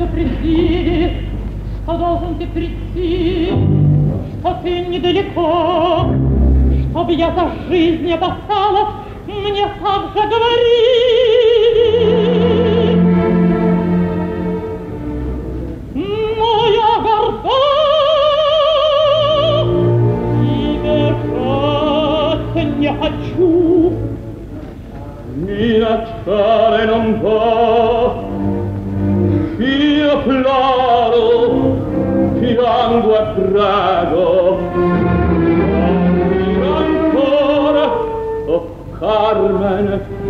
предупреди, что должен ты прийти, что ты недалеко, чтоб я за жизнь не опасалась, мне так же говори. Но я горда и бежать не хочу. Minacciare non può, io ploro, piango e prego, non ancora, oh Carmen,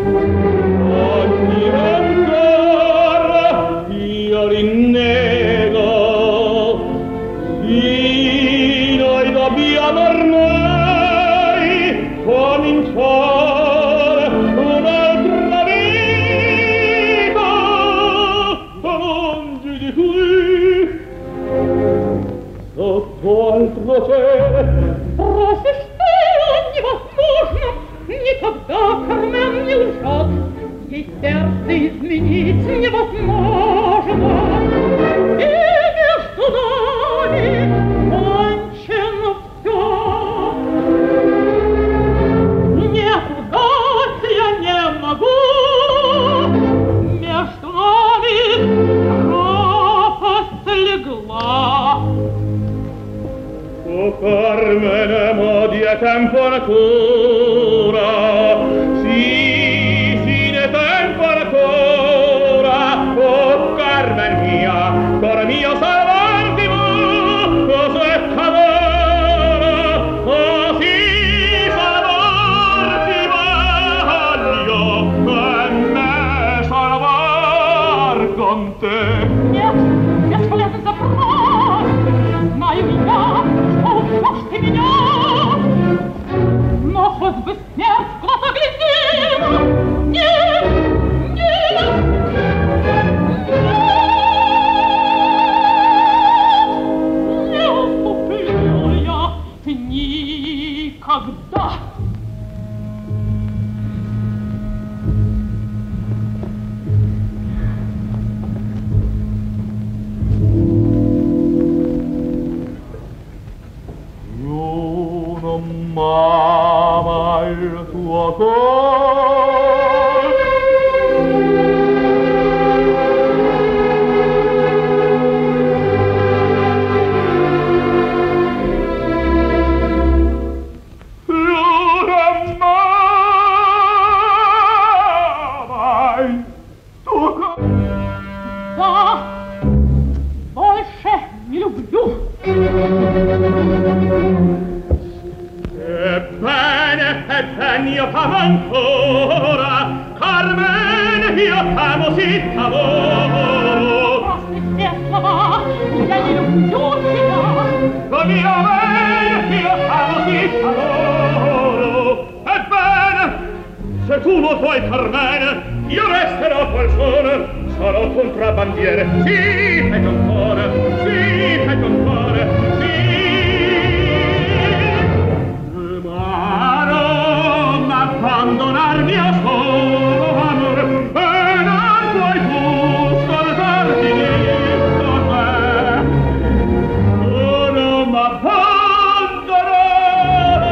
ogni ancora, io rinnego, sì, noi dobbiamo ormai cominciare un'altra vita, lungi di qui, sotto altro cielo. Просишь невозможно, никогда, Кармен, не лжет, ей сердце изменить невозможно. И между нами кончено все. Нет, лгать я не могу, между нами пропасть легла. Oh Carmen, modi e tempo ancora, sì, ne tempo ancora. Oh Carmen mia, cor mio salvarti cos'è cadere, oh sì, salvarti voglio, e me salvar con te. Нет, бесполезно запрос, знаю я, что ты меня, но хоть бы смерть в глаза глядела. Нет, нет, нет, не уступлю я никогда. Mama, il tuo cuore non amava il tuo cuore. Да, больше не люблю. Ebbene, io t'amo ancora, Carmen, io t'amo sì, t'amoro. После все слова я не люблю тебя. Но mio bene, io t'amo sì, t'amoro. Ebbene, se tu lo vuoi, Carmen, io resterò persona, sarò contrabbandiere. Sì, peggio ancora, sì, peggio ancora, sì. Abbandonarmi a solo amore, e non puoi tu salvarti con me. Oh, non m'abbandonare,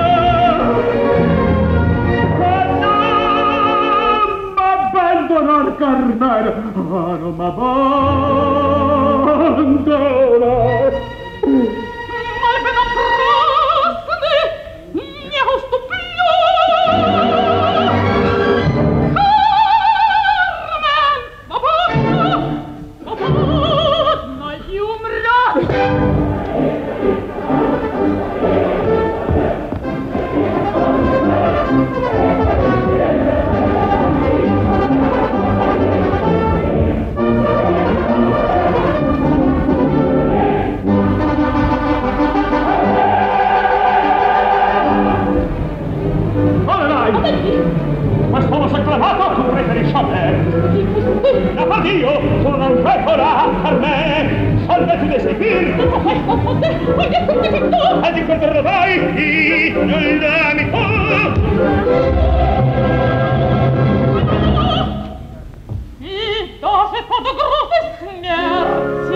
non m'abbandonar, Carmen, oh, non m'abbandonar. Almeno prostni, не уступлю. Quest'uomo s'acclamato, tu preferisci a me. Da par Dio, sono un pecora per me. Salve tu di seguirmi. Ma questo fosse, voglio tutti con tu. E di quel vai, non l'amico. И даже под угрозой смерти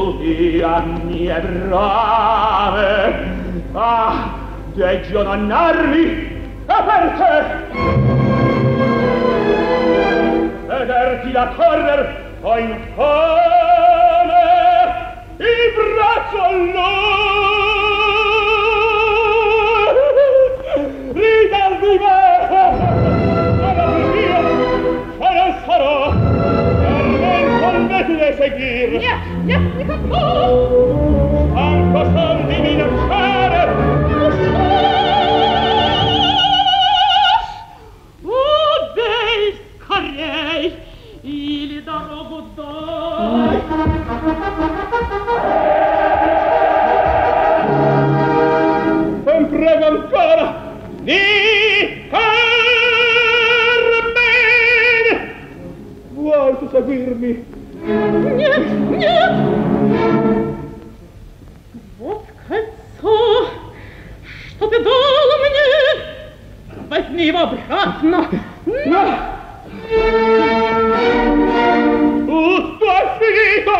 anni e brave. Ah, deggio nonnarmi e per te vederti da correr o infame il braccio a lui ridarvi me ora io ce ne sarò per men convete seguir anco son di minacciare Correi, il darò buddai. Te prego ancora di Carmen. Vuoi tu seguirmi? Нет. Вот кольцо, что ты дал мне. Возьми его обратно. Tutto è finito!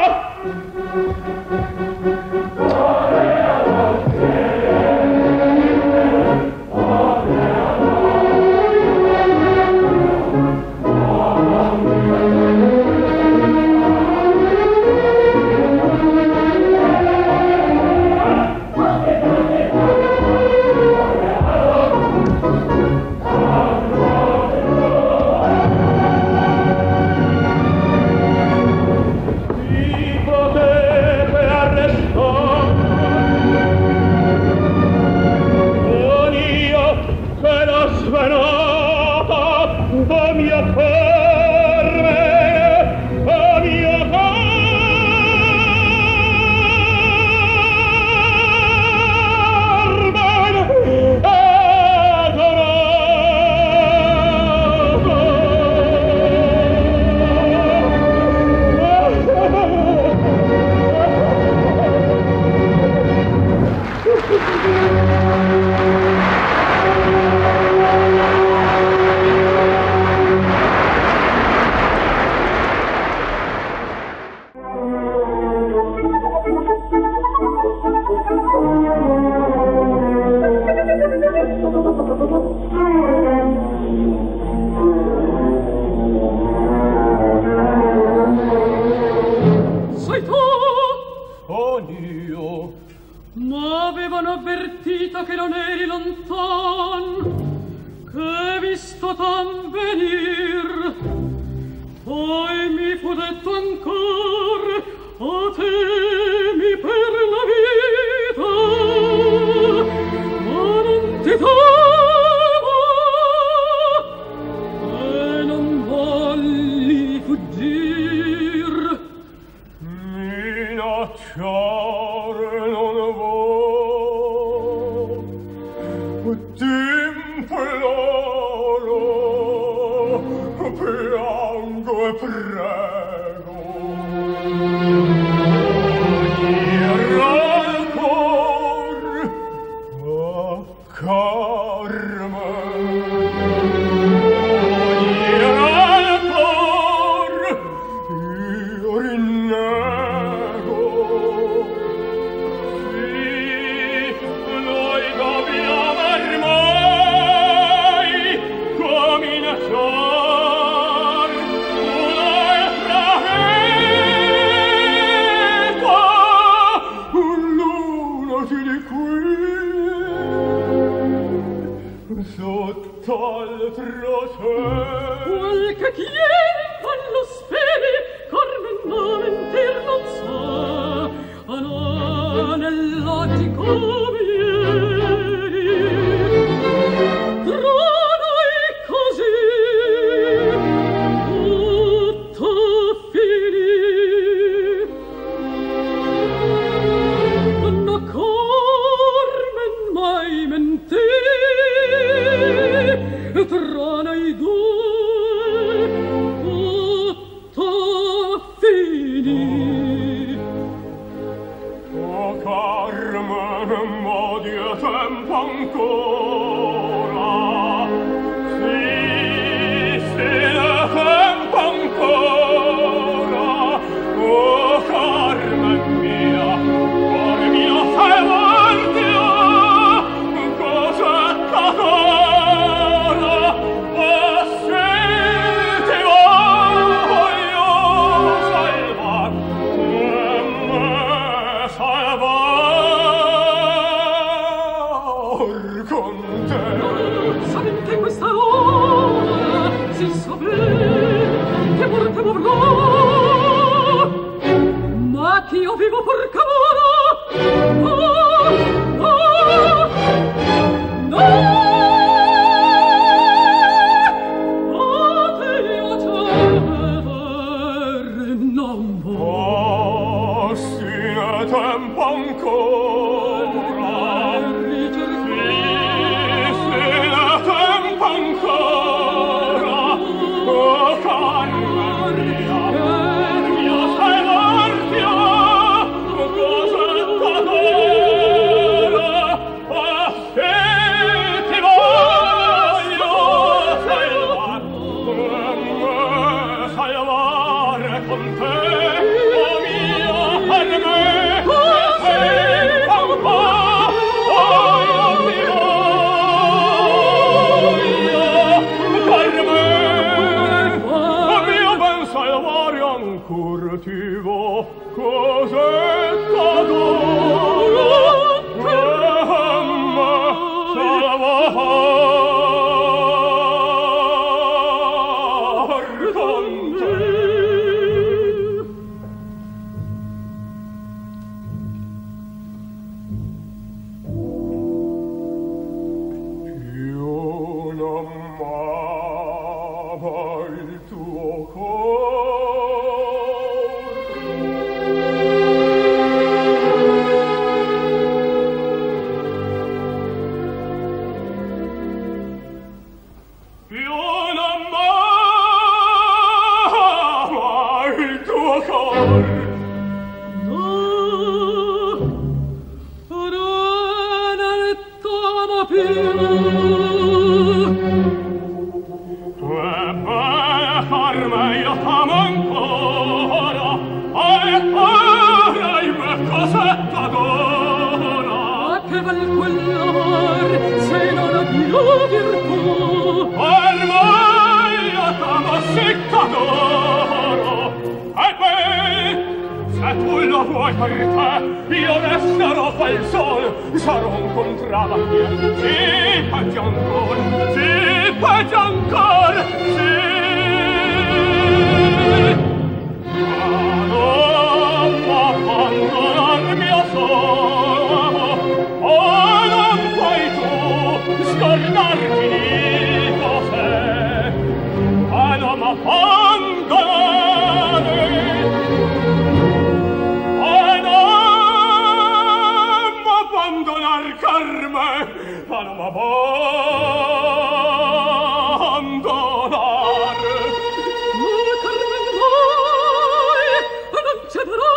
Carmen mia vivo porca mora. No, no, no. A te io cerre non può. Sine tempo ancora. Sine tempo ancora. Oh, Carmen mia, mia sei l'orfia, cosetta d'ora, ah, se ti voglio salvare con te, oh mia Carmen, tempo ancora, oh io ti voglio, Carmen, oh mio ben salvare ancor ti vo, cosetta d'oro, salvar con te. Io non amava il tuo io non amava il tuo cor. Carmen, io t'amo ancora, e me cosetta d'ora. Che val quell'amor se non ha più virtù? Ormai io t'amo sitta d'oro, e beh, se tu lo vuoi per te, io resterò quel sol, sarò un contrabbando, sì, peggio ancor, sì, peggio ancor, sì. Ma non abbandonarmi a solo, oh, non puoi tu scordarti di cos'è, ma non m'abbandonare, oh, non m'abbandonar, Carmen, ma non m'abbandonar. Carmen, voi non cederò.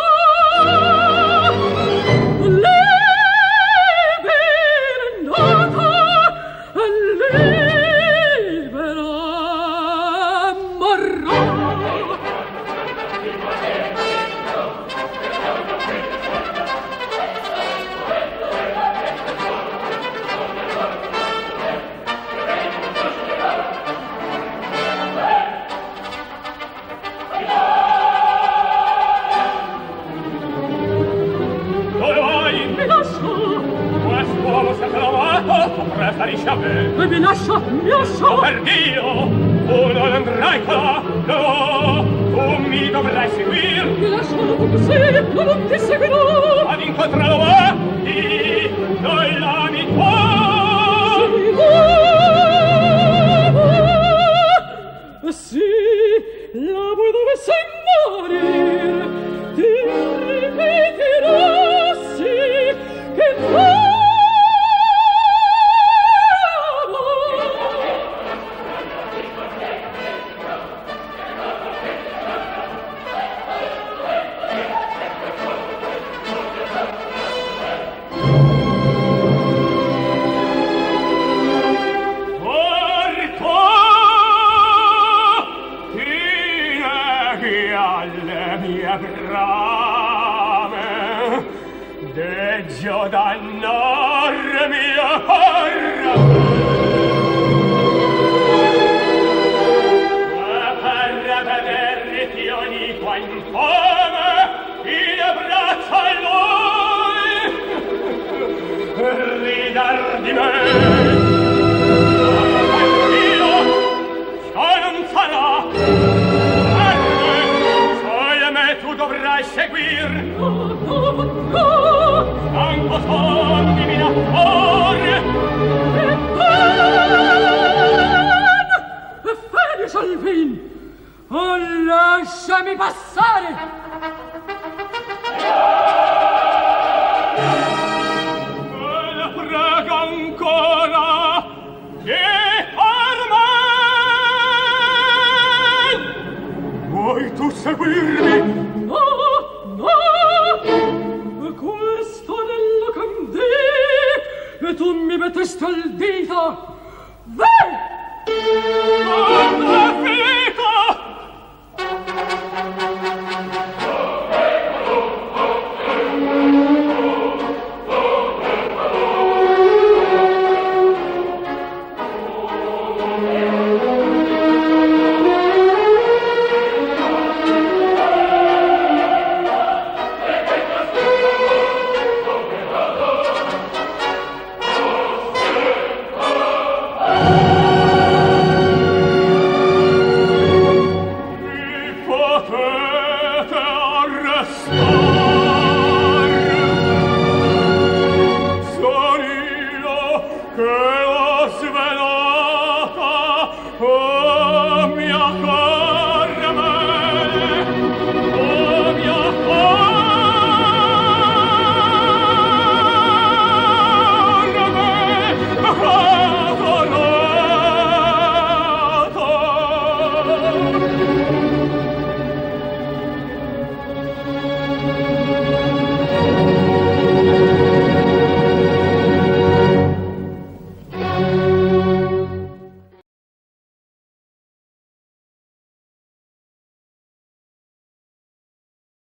Preferisci a me? E mi lascia, mi lascia! Oh, per Dio! Tu non andrai qua! No! Tu mi dovrai seguir! Mi lascia, non ti seguirò! Ad incontrarlo di noi l'ami tuo! Sì, la vuoi dovesse morire, ti ripeterò, sì, che tu deggio dannarmi a corra per vederti ogni qua infame in braccio a lui ridar di me ciò non sarà tu dovrai seguir Questo è il dito! Vai!